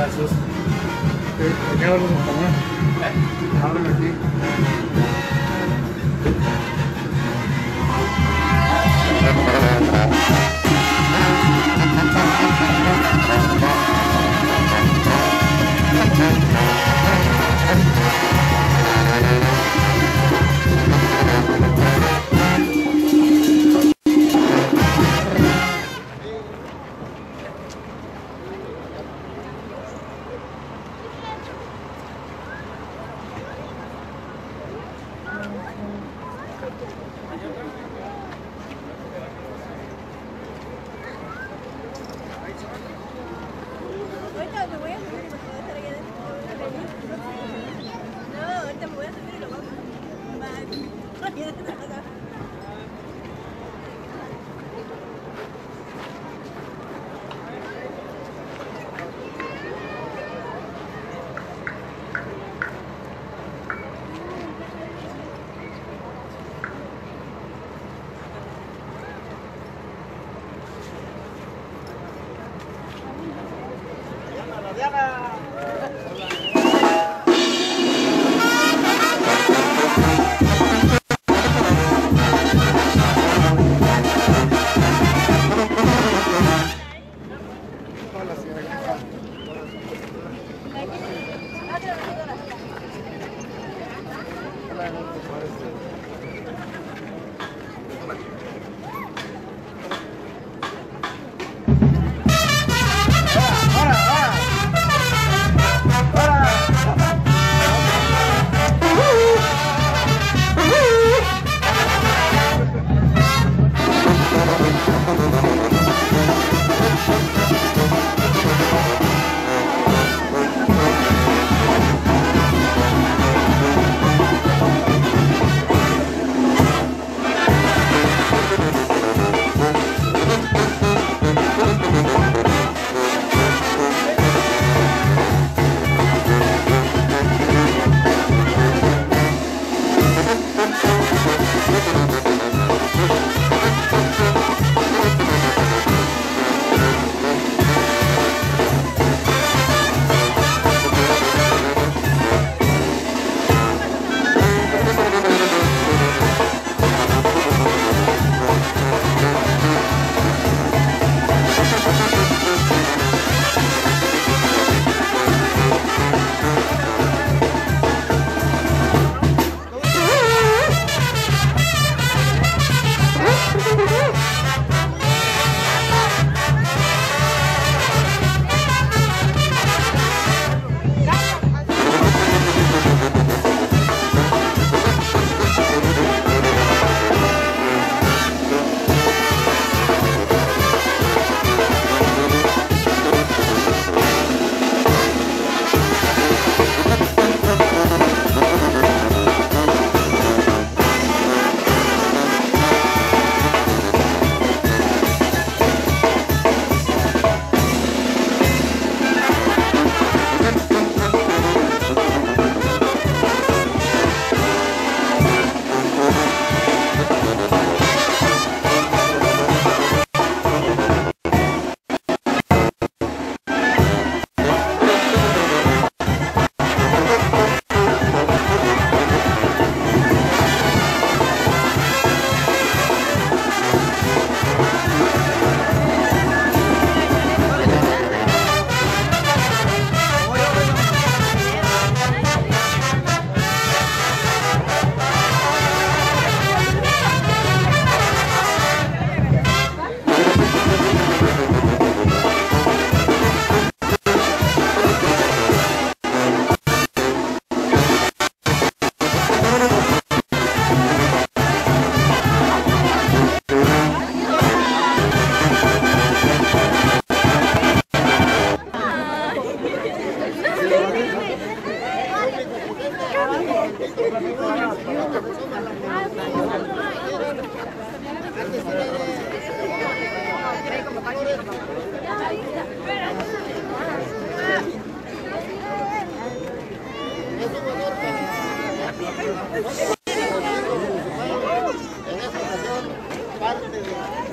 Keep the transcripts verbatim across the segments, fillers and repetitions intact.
Versus. ¿Qué hablan en español? ¿Eh? Hablan aquí. Ahorita me voy a subir y me voy a estar allá adentro. No, ahorita me voy a subir y lo vamos. Bye.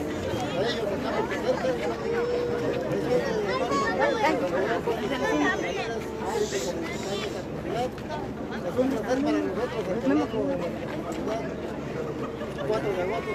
Gracias. Es un placer para nosotros enterarnos de nuestra comunidad. cuatro de agosto,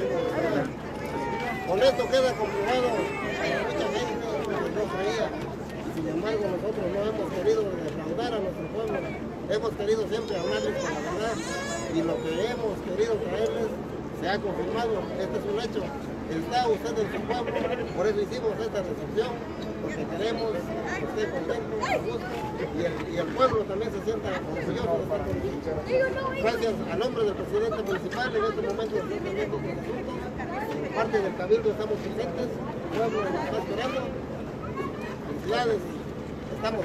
con esto queda comprobado que mucha gente no creía. Sin embargo, nosotros no hemos querido defraudar a nuestro pueblo. Hemos querido siempre hablarles con la verdad y lo que hemos querido traerles se ha confirmado. Este es un hecho. Está usted en su pueblo, por eso hicimos esta recepción, porque queremos que esté contento, a gusto, y el, y el pueblo también se sienta orgulloso de estar con nosotros. Gracias al nombre del presidente municipal, en este momento de tratamiento del asunto, de parte del Cabildo estamos presentes, el pueblo nos está esperando. Felicidades, estamos.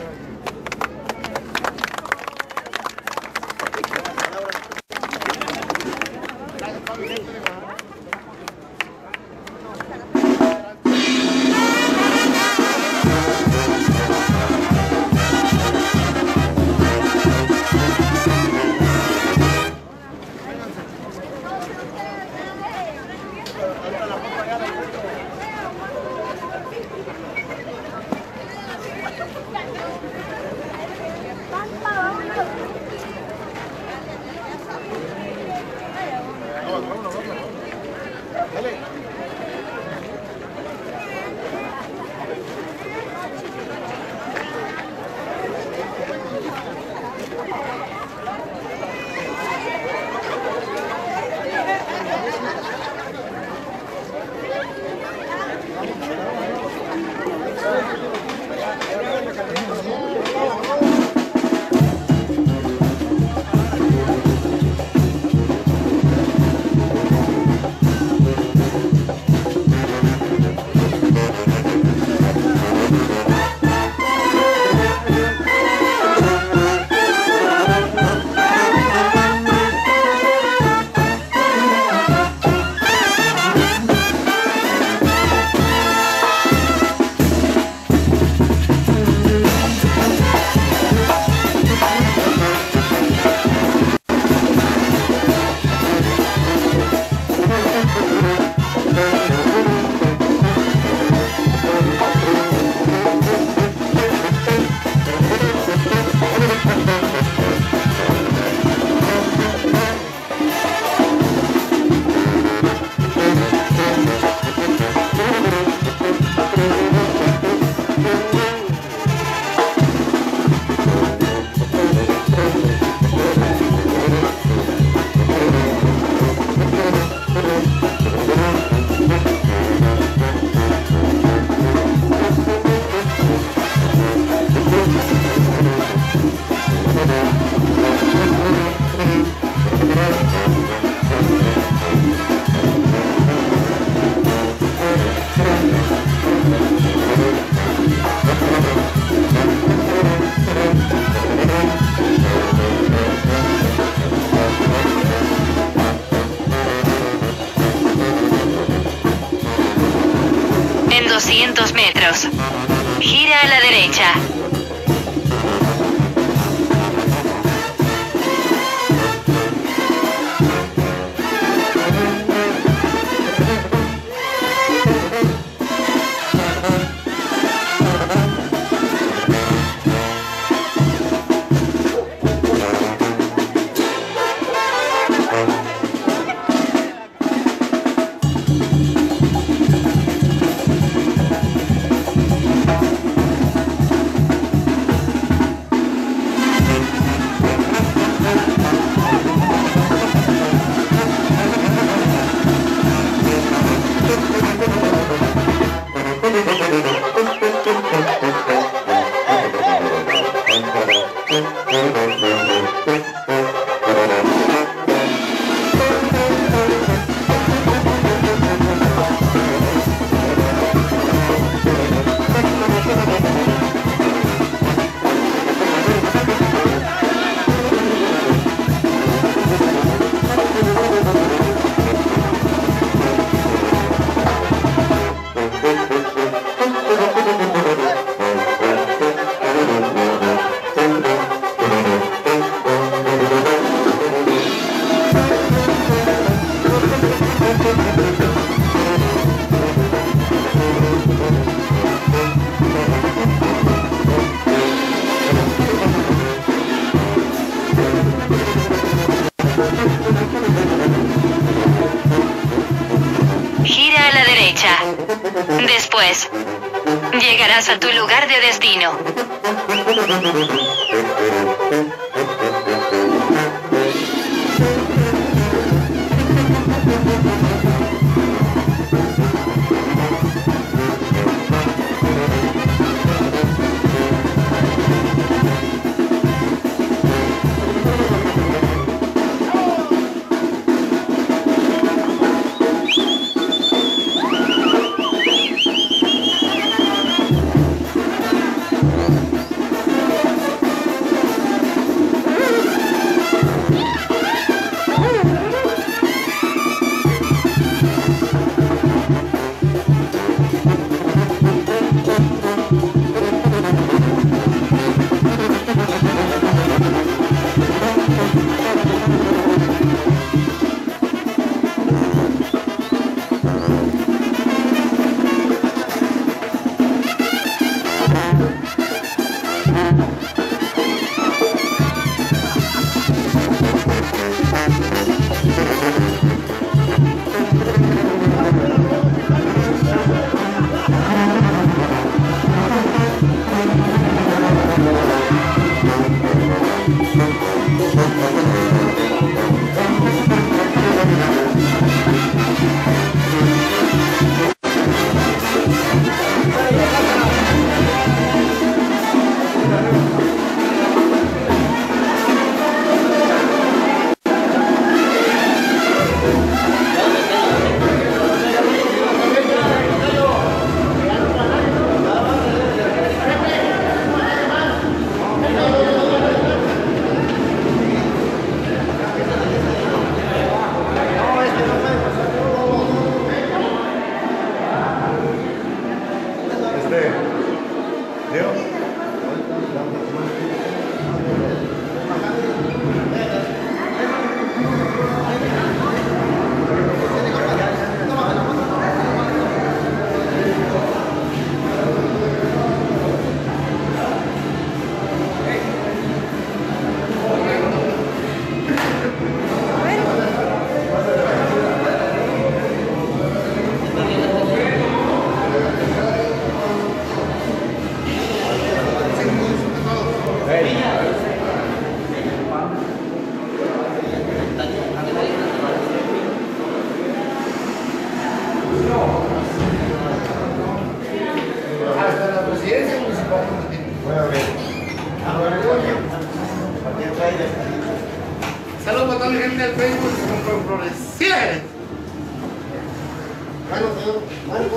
doscientos metros. Gira a la derecha. Gira a la derecha. Después, llegarás a tu lugar de destino. Saludos para toda la gente del Facebook con flores. ¡Sí! Bueno, señor.